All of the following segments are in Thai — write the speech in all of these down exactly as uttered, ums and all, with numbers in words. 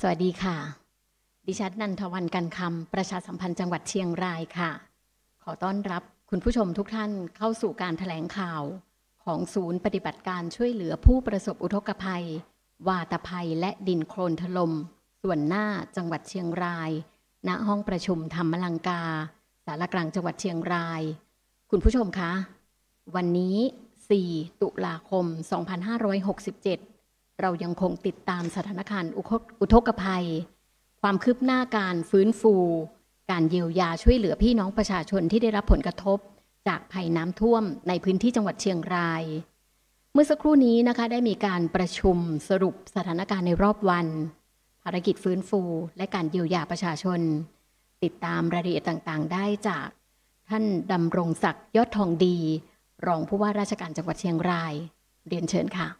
สวัสดีค่ะดิฉันนันทวรรณกันคำประชาสัมพันธ์จังหวัดเชียงรายค่ะขอต้อนรับคุณผู้ชมทุกท่านเข้าสู่การแถลงข่าวของศูนย์ปฏิบัติการช่วยเหลือผู้ประสบอุทกภัยวาตภัยและดินโคลนถล่มส่วนหน้าจังหวัดเชียงรายณห้องประชุมธรรมลังกาสารกลางจังหวัดเชียงรายคุณผู้ชมคะวันนี้สี่ตุลาคมสองพันห้าร้อยหกสิบเจ็ดเรายังคงติดตามสถานการณ์อุทกภัยความคืบหน้าการฟื้นฟูการเยียวยาช่วยเหลือพี่น้องประชาชนที่ได้รับผลกระทบจากภัยน้ำท่วมในพื้นที่จังหวัดเชียงรายเมื่อสักครู่นี้นะคะได้มีการประชุมสรุปสถานการณ์ในรอบวันภารกิจฟื้นฟูและการเยียวยาประชาชนติดตามรายละเอียดต่างๆได้จากท่านดำรงศักดิ์ยอดทองดีรองผู้ว่าราชการจังหวัดเชียงรายเรียนเชิญค่ะ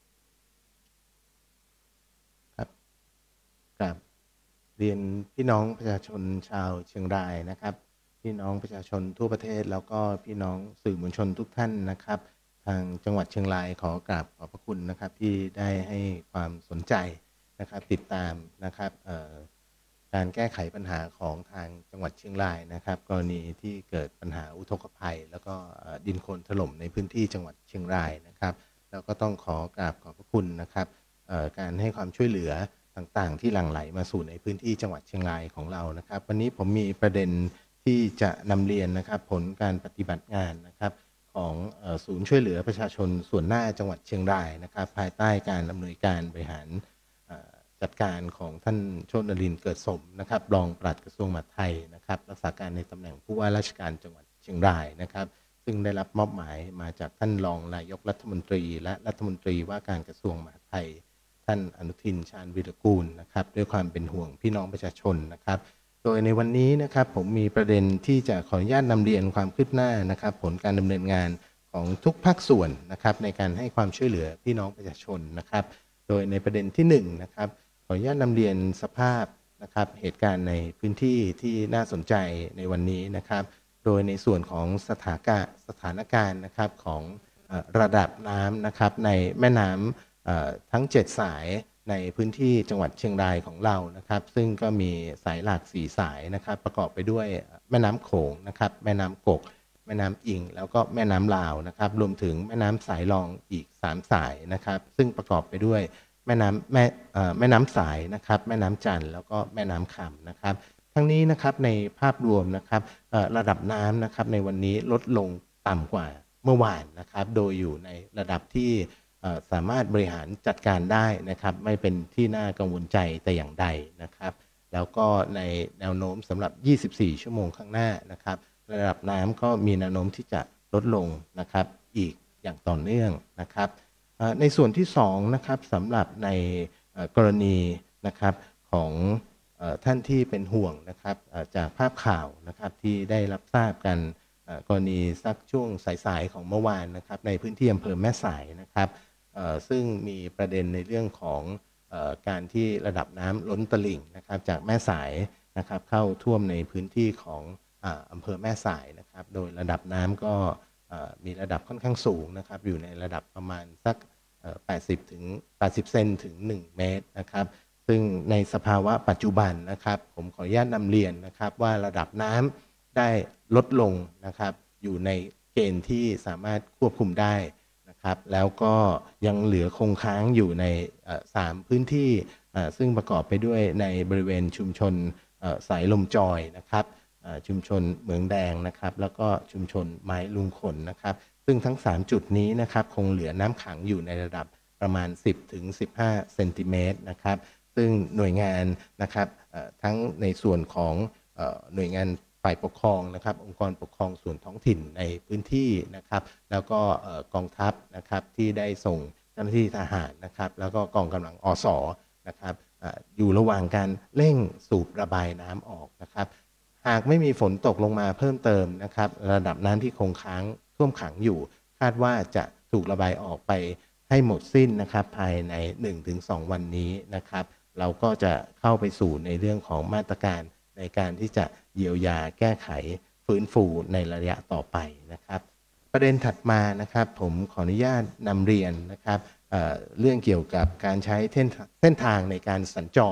ครับเรียนพี่น้องประชาชนชาวเชียงรายนะครับพี่น้องประชาชนทั่วประเทศแล้วก็พี่น้องสื่อมวลชนทุกท่านนะครับทางจังหวัดเชียงรายขอกราบขอบพระคุณนะครับที่ได้ให้ความสนใจนะครับติดตามนะครับการแก้ไขปัญหาของทางจังหวัดเชียงรายนะครับกรณีที่เกิดปัญหาอุทกภัยแล้วก็ดินโคลนถล่มในพื้นที่จังหวัดเชียงรายนะครับแล้วก็ต้องขอกราบขอบพระคุณนะครับการให้ความช่วยเหลือต่างๆที่หลั่งไหลมาสู่ในพื้นที่จังหวัดเชียงรายของเรานะครับวันนี้ผมมีประเด็นที่จะนำเรียนนะครับผลการปฏิบัติงานนะครับของศูนย์ช่วยเหลือประชาชนส่วนหน้าจังหวัดเชียงรายนะครับภายใต้การอำนวยการบริหารจัดการของท่านโชตินรินทร์เกิดสมนะครับรองปลัดกระทรวงมหาดไทยนะครับรักษาการในตำแหน่งผู้ว่าราชการจังหวัดเชียงรายนะครับซึ่งได้รับมอบหมายมาจากท่านรองนายกรัฐมนตรีและรัฐมนตรีว่าการกระทรวงมหาดไทยท่านอนุทินชาญวีรกูลนะครับด้วยความเป็นห่วงพี่น้องประชาชนนะครับโดยในวันนี้นะครับผมมีประเด็นที่จะขออนุญาตนำเรียนความคืบหน้านะครับผลการดำเนินงานของทุกภาคส่วนนะครับในการให้ความช่วยเหลือพี่น้องประชาชนนะครับโดยในประเด็นที่หนึ่งนะครับขออนุญาตนำเรียนสภาพนะครับเหตุการณ์ในพื้นที่ที่น่าสนใจในวันนี้นะครับโดยในส่วนของสถานการณ์สถานการณ์นะครับของระดับน้ำนะครับในแม่น้ำทั้งเจ็ดสายในพื้นที่จังหวัดเชียงรายของเรานะครับซึ่งก็มีสายหลักสี่สายนะครับประกอบไปด้วยแม่น้ำโขงนะครับแม่น้ำกกแม่น้ำอิงแล้วก็แม่น้ำลาวนะครับรวมถึงแม่น้ำสายรองอีกสามสายนะครับซึ่งประกอบไปด้วยแม่น้ำแม่แม่น้ำสายนะครับแม่น้ำจันแล้วก็แม่น้ำคำนะครับทั้งนี้นะครับในภาพรวมนะครับระดับน้ำนะครับในวันนี้ลดลงต่ำกว่าเมื่อวานนะครับโดยอยู่ในระดับที่สามารถบริหารจัดการได้นะครับไม่เป็นที่น่ากังวลใจแต่อย่างใดนะครับแล้วก็ในแนวโน้มสำหรับยี่สิบสี่ชั่วโมงข้างหน้านะครับระดับน้ำก็มีแนวโน้มที่จะลดลงนะครับอีกอย่างต่อเนื่องนะครับในส่วนที่สองนะครับสำหรับในกรณีนะครับของท่านที่เป็นห่วงนะครับจากภาพข่าวนะครับที่ได้รับทราบกันกรณีสักช่วงสายๆของเมื่อวานนะครับในพื้นที่อำเภอแม่สายนะครับซึ่งมีประเด็นในเรื่องของการที่ระดับน้ำล้นตลิ่งนะครับจากแม่สายนะครับเข้าท่วมในพื้นที่ของอำเภอแม่สายนะครับโดยระดับน้ำก็มีระดับค่อนข้างสูงนะครับอยู่ในระดับประมาณสักแปดสิบถึงแปดสิบเซนถึงหนึ่งเมตรนะครับซึ่งในสภาวะปัจจุบันนะครับผมขออนุญาตนำเรียนนะครับว่าระดับน้ำได้ลดลงนะครับอยู่ในเกณฑ์ที่สามารถควบคุมได้นะครับแล้วก็ยังเหลือคงค้างอยู่ในสามพื้นที่ซึ่งประกอบไปด้วยในบริเวณชุมชนสายลมจอยนะครับชุมชนเหมืองแดงนะครับแล้วก็ชุมชนไม้ลุงขนนะครับซึ่งทั้งสามจุดนี้นะครับคงเหลือน้ำขังอยู่ในระดับประมาณสิบถึงสิบห้าเซนติเมตรนะครับซึ่งหน่วยงานนะครับทั้งในส่วนของหน่วยงานฝ่ายปกครองนะครับองค์กรปกครองส่วนท้องถิ่นในพื้นที่นะครับแล้วก็กองทัพนะครับที่ได้ส่งเจ้าหน้าที่ทหารนะครับแล้วก็กองกำลังอสนะครับอยู่ระหว่างการเร่งสูบระบายน้ำออกนะครับหากไม่มีฝนตกลงมาเพิ่มเติมนะครับระดับน้ำที่คงค้างท่วมขังอยู่คาดว่าจะถูกระบายออกไปให้หมดสิ้นนะครับภายใน หนึ่งถึงสอง วันนี้นะครับเราก็จะเข้าไปสู่ในเรื่องของมาตรการในการที่จะเยียวยาแก้ไขฟื้นฟูในระยะต่อไปนะครับประเด็นถัดมานะครับผมขออนุญาตนำเรียนนะครับ เอ่อ เรื่องเกี่ยวกับการใช้เส้นทางในการสัญจร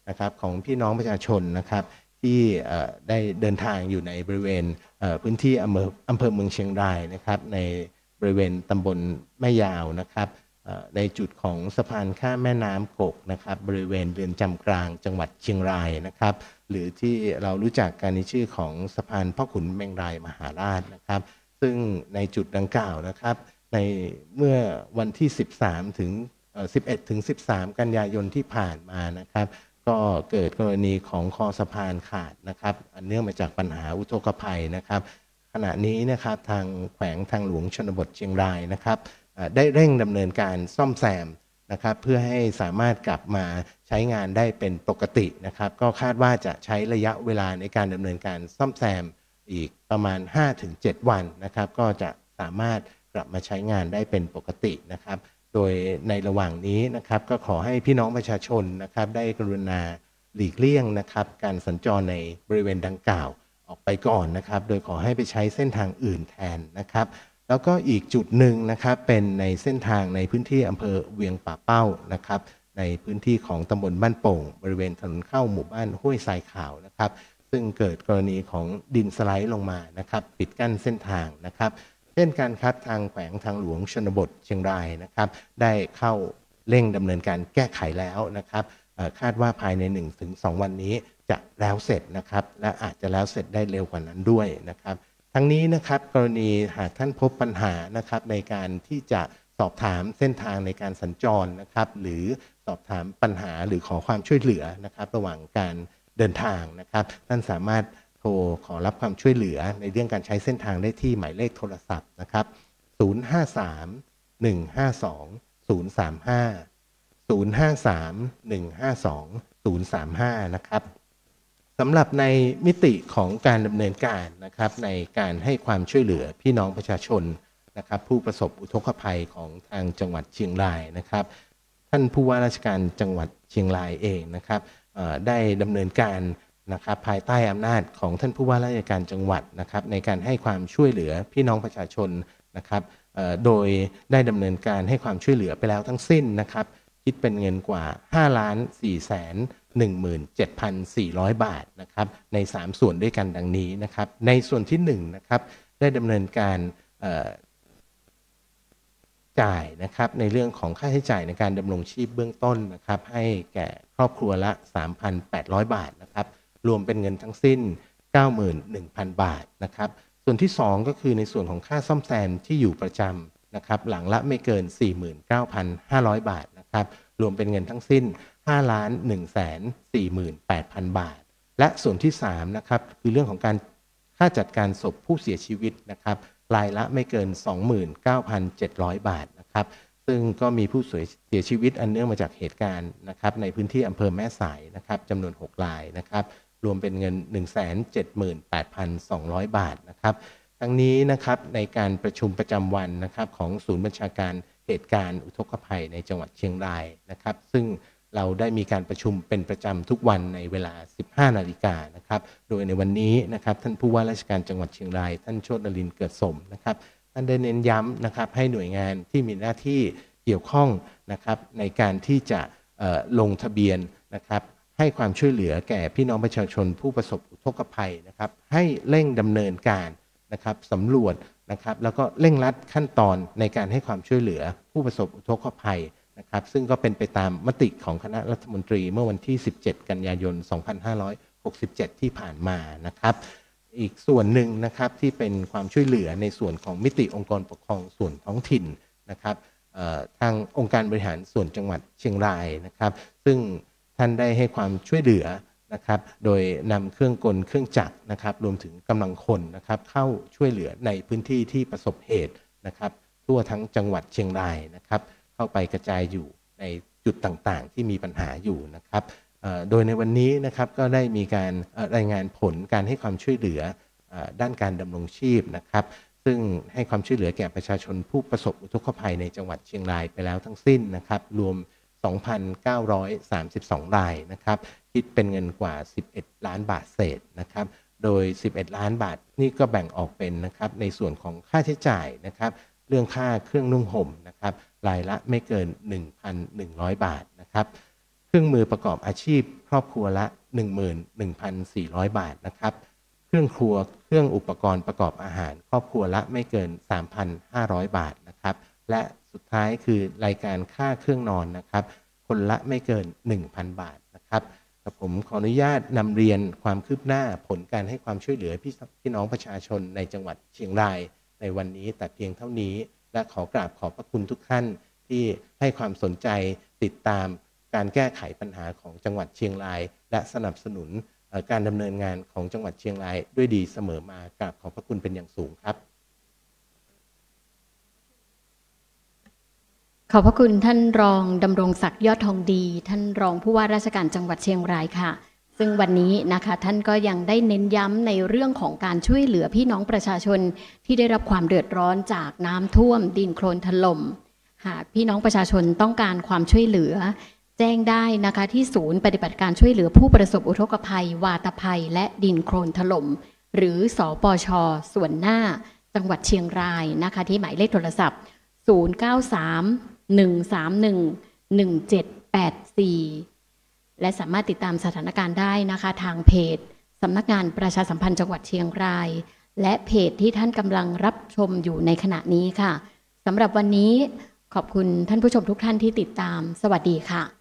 นะครับของพี่น้องประชาชนนะครับที่ได้เดินทางอยู่ในบริเวณพื้นที่อำเภออำเภอเมืองเชียงรายนะครับในบริเวณตำบลแม่ยาวนะครับในจุดของสะพานข้ามแม่น้ำกกนะครับบริเวณเรือนจำกลางจังหวัดเชียงรายนะครับหรือที่เรารู้จักกันในชื่อของสะพานพ่อขุนแมงรายมหาราชนะครับซึ่งในจุดดังกล่าวนะครับในเมื่อวันที่สิบสามถึงสิบเอ็ดถึงสิบสามกันยายนที่ผ่านมานะครับก็เกิดกรณีของคอสะพานขาดนะครับอันเนื่องมาจากปัญหาอุทกภัยนะครับขณะนี้นะครับทางแขวงทางหลวงชนบทเชียงรายนะครับได้เร่งดำเนินการซ่อมแซมนะครับเพื่อให้สามารถกลับมาใช้งานได้เป็นปกตินะครับก็คาดว่าจะใช้ระยะเวลาในการดำเนินการซ่อมแซมอีกประมาณ ห้าถึงเจ็ด วันนะครับก็จะสามารถกลับมาใช้งานได้เป็นปกตินะครับโดยในระหว่างนี้นะครับก็ขอให้พี่น้องประชาชนนะครับได้กรุณาหลีกเลี่ยงนะครับการสัญจรในบริเวณดังกล่าวออกไปก่อนนะครับโดยขอให้ไปใช้เส้นทางอื่นแทนนะครับแล้วก็อีกจุดหนึ่งนะครับเป็นในเส้นทางในพื้นที่อำเภอเวียงป่าเป้านะครับในพื้นที่ของตำบลบ้านโป่งบริเวณถนนเข้าหมู่บ้านห้วยทรายขาวนะครับซึ่งเกิดกรณีของดินสไลด์ลงมานะครับปิดกั้นเส้นทางนะครับเช่นการครับทางแขวงทางหลวงชนบทเชียงรายนะครับได้เข้าเร่งดำเนินการแก้ไขแล้วนะครับคาดว่าภายใน หนึ่งถึงสอง วันนี้จะแล้วเสร็จนะครับและอาจจะแล้วเสร็จได้เร็วกว่านั้นด้วยนะครับทั้งนี้นะครับกรณีหากท่านพบปัญหานะครับในการที่จะสอบถามเส้นทางในการสัญจรนะครับหรือสอบถามปัญหาหรือขอความช่วยเหลือนะครับระหว่างการเดินทางนะครับท่านสามารถโทรขอรับความช่วยเหลือในเรื่องการใช้เส้นทางได้ที่หมายเลขโทรศัพท์นะครับศูนย์ ห้า สาม หนึ่ง ห้า สอง ศูนย์ สาม ห้า ศูนย์ ห้า สาม หนึ่ง ห้า สอง ศูนย์ สาม ห้านะครับสำหรับในมิติของการดำเนินการนะครับในการให้ความช่วยเหลือพี่น้องประชาชนนะครับผู้ประสบอุทกภัยของทางจังหวัดเชียงรายนะครับท่านผู้ว่าราชการจังหวัดเชียงรายเองนะครับได้ดำเนินการนะครับภายใต้อำนาจของท่านผู้ว่าราชการจังหวัดนะครับในการให้ความช่วยเหลือพี่น้องประชาชนนะครับโดยได้ดำเนินการให้ความช่วยเหลือไปแล้วทั้งสิ้นนะครับคิดเป็นเงินกว่า ห้าล้านสี่แสนหนึ่งหมื่นเจ็ดพันสี่ร้อย บาทนะครับในสามส่วนด้วยกันดังนี้นะครับในส่วนที่หนึ่งนะครับได้ดำเนินการจ่ายนะครับในเรื่องของค่าใช้จ่ายในการดำรงชีพเบื้องต้นนะครับให้แก่ครอบครัวละ สามพันแปดร้อย บาทนะครับรวมเป็นเงินทั้งสิ้น เก้าหมื่นหนึ่งพัน บาทนะครับส่วนที่สองก็คือในส่วนของค่าซ่อมแซมที่อยู่ประจำนะครับหลังละไม่เกิน สี่หมื่นเก้าพันห้าร้อย บาทนะครับรวมเป็นเงินทั้งสิ้น ห้าล้านหนึ่งแสนสี่หมื่นแปดพัน บาทและส่วนที่สามนะครับคือเรื่องของการค่าจัดการศพผู้เสียชีวิตนะครับรายละไม่เกิน สองหมื่นเก้าพันเจ็ดร้อย บาทนะครับซึ่งก็มีผู้เสียชีวิตอันเนื่องมาจากเหตุการณ์นะครับในพื้นที่อำเภอแม่สายนะครับจำนวนหกรายนะครับรวมเป็นเงิน หนึ่งแสนเจ็ดหมื่นแปดพันสองร้อย บาทนะครับทั้งนี้นะครับในการประชุมประจำวันนะครับของศูนย์บัญชาการเหตุการณ์อุทกภัยในจังหวัดเชียงรายนะครับซึ่งเราได้มีการประชุมเป็นประจำทุกวันในเวลา สิบห้า นาฬิกานะครับโดยในวันนี้นะครับท่านผู้ว่าราชการจังหวัดเชียงรายท่านโชตินรินทร์เกิดสมนะครับท่านได้เน้นย้ำนะครับให้หน่วยงานที่มีหน้าที่เกี่ยวข้องนะครับในการที่จะลงทะเบียนนะครับให้ความช่วยเหลือแก่พี่น้องประชาชนผู้ประสบอุทกภัยนะครับให้เร่งดำเนินการนะครับสำรวจนะครับแล้วก็เร่งรัดขั้นตอนในการให้ความช่วยเหลือผู้ประสบอุทกภัยนะครับซึ่งก็เป็นไปตามมติของคณะรัฐมนตรีเมื่อวันที่สิบเจ็ดกันยายนสองพันห้าร้อยหกสิบเจ็ดที่ผ่านมานะครับอีกส่วนหนึ่งนะครับที่เป็นความช่วยเหลือในส่วนของมิติองค์กรปกครองส่วนท้องถิ่นนะครับทางองค์การบริหารส่วนจังหวัดเชียงรายนะครับซึ่งท่านได้ให้ความช่วยเหลือนะครับโดยนำเครื่องกลเครื่องจักรนะครับรวมถึงกำลังคนนะครับเข้าช่วยเหลือในพื้นที่ที่ประสบเหตุนะครับทั่วทั้งจังหวัดเชียงรายนะครับเข้าไปกระจายอยู่ในจุดต่างๆที่มีปัญหาอยู่นะครับโดยในวันนี้นะครับก็ได้มีการรายงานผลการให้ความช่วยเหลือด้านการดำรงชีพนะครับซึ่งให้ความช่วยเหลือแก่ประชาชนผู้ประสบอุทกภัยในจังหวัดเชียงรายไปแล้วทั้งสิ้นนะครับรวม สองพันเก้าร้อยสามสิบสอง รายนะครับคิดเป็นเงินกว่าสิบเอ็ดล้านบาทเศษนะครับโดยสิบเอ็ดล้านบาทนี่ก็แบ่งออกเป็นนะครับในส่วนของค่าใช้จ่ายนะครับเรื่องค่าเครื่องนุ่งห่มนะครับรายละไม่เกิน หนึ่งพันหนึ่งร้อย บาทนะครับเครื่องมือประกอบอาชีพครอบครัวละ หนึ่งหมื่นหนึ่งพันสี่ร้อย บาทนะครับเครื่องครัวเครื่องอุปกรณ์ประกอบอาหารครอบครัวละไม่เกิน สามพันห้าร้อย บาทนะครับและสุดท้ายคือรายการค่าเครื่องนอนนะครับคนละไม่เกิน หนึ่งพัน บาทนะครับผมขออนุญาตนำเรียนความคืบหน้าผลการให้ความช่วยเหลือพี่พี่น้องประชาชนในจังหวัดเชียงรายในวันนี้แต่เพียงเท่านี้และขอกราบขอบพระคุณทุกท่านที่ให้ความสนใจติดตามการแก้ไขปัญหาของจังหวัดเชียงรายและสนับสนุนการดำเนินงานของจังหวัดเชียงรายด้วยดีเสมอมากราบขอบพระคุณเป็นอย่างสูงครับขอบพระคุณท่านรองดำรงศักดิ์ยอดทองดีท่านรองผู้ว่าราชการจังหวัดเชียงรายค่ะซึ่งวันนี้นะคะท่านก็ยังได้เน้นย้ำในเรื่องของการช่วยเหลือพี่น้องประชาชนที่ได้รับความเดือดร้อนจากน้ำท่วมดินโคลนถล่มหากพี่น้องประชาชนต้องการความช่วยเหลือแจ้งได้นะคะที่ศูนย์ปฏิบัติการช่วยเหลือผู้ประสบอุทกภัยวาตภัยและดินโคลนถล่มหรือสปช.ส่วนหน้าจังหวัดเชียงรายนะคะที่หมายเลขโทรศัพท์ศูนย์ เก้า สาม หนึ่ง สาม หนึ่ง หนึ่ง เจ็ด แปด สี่และสามารถติดตามสถานการณ์ได้นะคะทางเพจสำนักงานประชาสัมพันธ์จังหวัดเชียงรายและเพจที่ท่านกำลังรับชมอยู่ในขณะนี้ค่ะสำหรับวันนี้ขอบคุณท่านผู้ชมทุกท่านที่ติดตามสวัสดีค่ะ